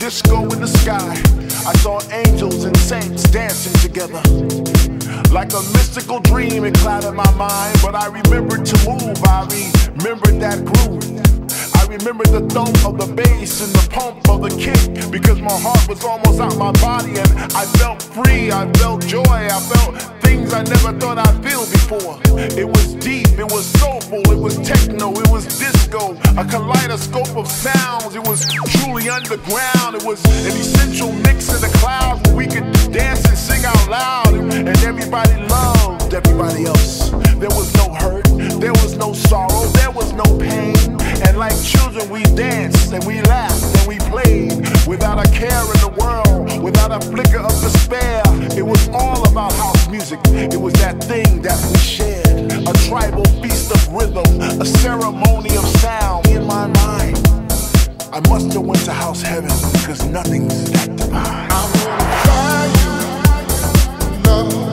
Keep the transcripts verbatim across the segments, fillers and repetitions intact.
disco in the sky. I saw angels and saints dancing together. Like a mystical dream, it clouded my mind, but I remembered to move. I remembered that groove. I remembered the thump of the bass and the pump of the kick, because my heart was almost out my body and I felt free, I felt joy, I felt things I never thought I'd feel before. It was deep, it was soulful, it was techno, it was disco, a kaleidoscope of sounds. It was truly underground. It was an essential mix in the clouds where we could dance and sing out loud, and everybody loved everybody else. There was no hurt, there was no sorrow, there was no pain. And like children we danced and we laughed and we played without a care in the world, without a flicker of despair. It was all about house music. It was that thing that we shared, a tribal feast of rhythm, a ceremony of sound. In my mind, I must have went to house heaven, because nothing's that divine. I wanna find you, love.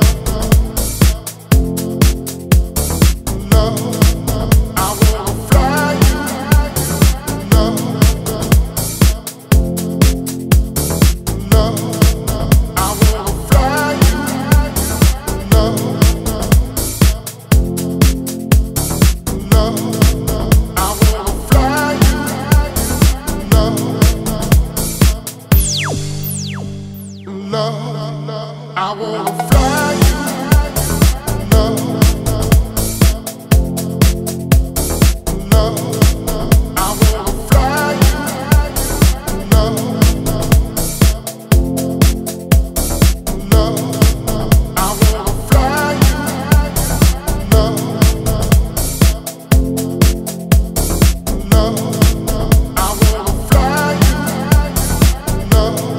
I wanna fly you, love, love. I wanna fly you, love, love. I wanna fly you, love, love. I wanna fly you, love.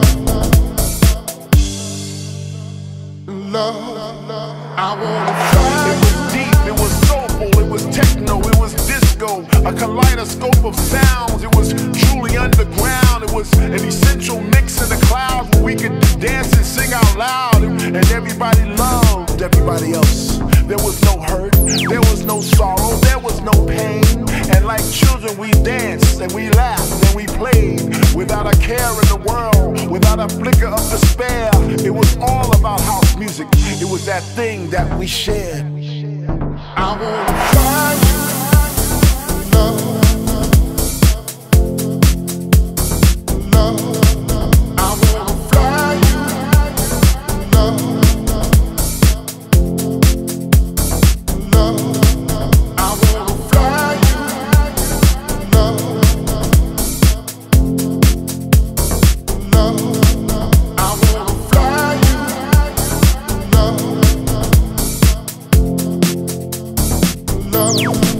Love, I wanna fly. It was deep, it was soulful, it was techno, it was disco, a kaleidoscope of sounds. It was truly underground. It was an essential mix in the clouds where we could dance and sing out loud, and everybody loved everybody else. There was no hurt, there was no sorrow, there was no pain. And like children we danced and we laughed and we played without a care in the world, without a flicker of despair. It was all about house music. It was that thing that we shared. I wanna find you, love, love. I wanna fly you, love, love. I wanna fly you, love, love. I wanna fly you, love, love.